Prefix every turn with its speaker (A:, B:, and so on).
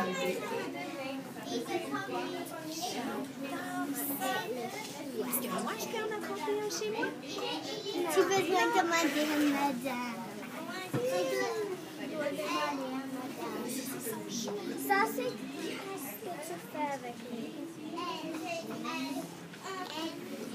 A: Est-ce que moi, je peux en apporter un chez moi?
B: Tu peux me demander à madame. Ça, c'est ce que tu fais avec lui.